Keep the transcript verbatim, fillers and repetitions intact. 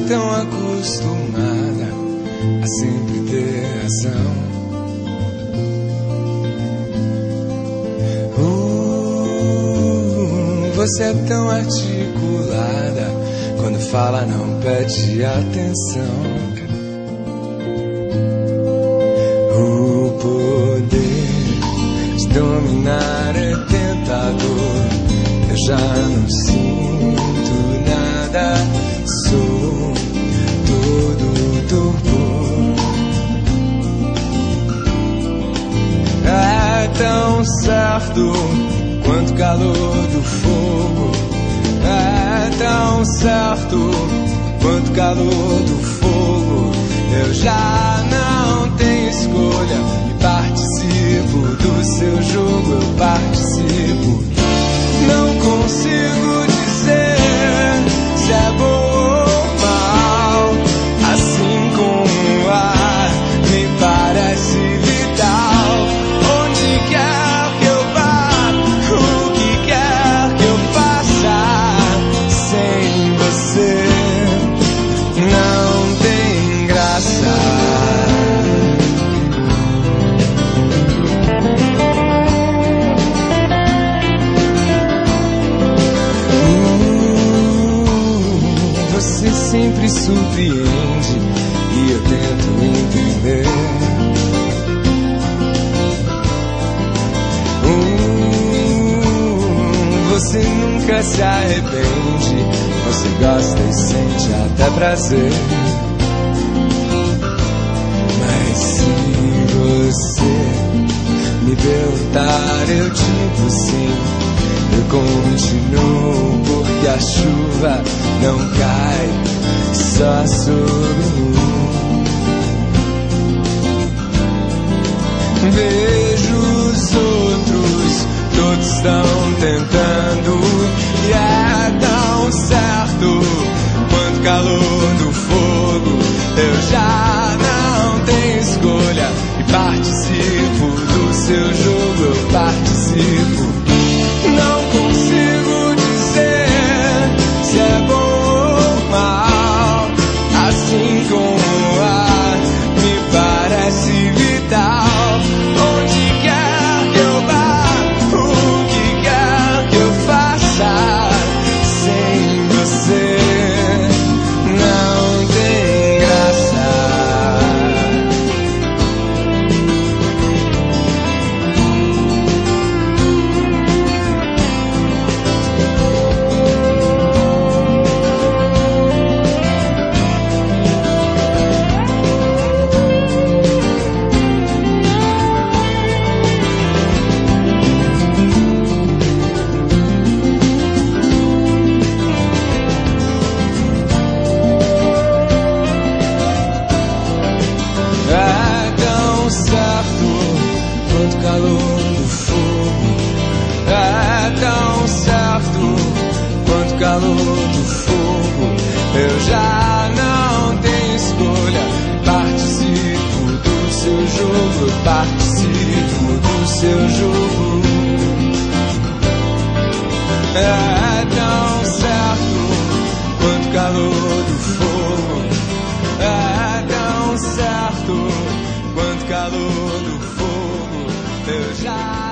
tão acostumada a sempre ter razão. Uh, você é tão articulada, quando fala não pede atenção. O poder de dominar é tentador. Eu já não sinto nada, sou todo torpor. É tão certo quanto o calor do fogo. É tão certo quanto o calor do fogo. Eu já não tenho escolha e participo do seu jogo. Eu participo. Não consigo dizer se é bom ou mal. Assim como o ar me parece vital. Onde quer que eu vá, o que quer que eu faça, sem você não tem graça. Você sempre surpreende e eu tento entender. Uh, você nunca se arrepende, você gosta e sente até prazer. Mas se você me perguntar, eu digo sim. Eu continuo porque a chuva não cai só sobre mim. Vejo os outros, todos estão tentando. E é tão certo quanto o calor do fogo. Eu já não tenho escolha e participo do seu jogo. Eu participo. Não consigo dizer se é bom ou mal. Assim como o ar me parece vital. Onde quer que eu vá, o que quer que eu faça, sem você não tem graça. Quanto calor do fogo. É tão certo quanto calor do fogo. Eu já não tenho escolha, participo do seu jogo. Eu participo do seu jogo. É tão certo quanto calor do fogo. É tão certo quanto calor do fogo. Eu já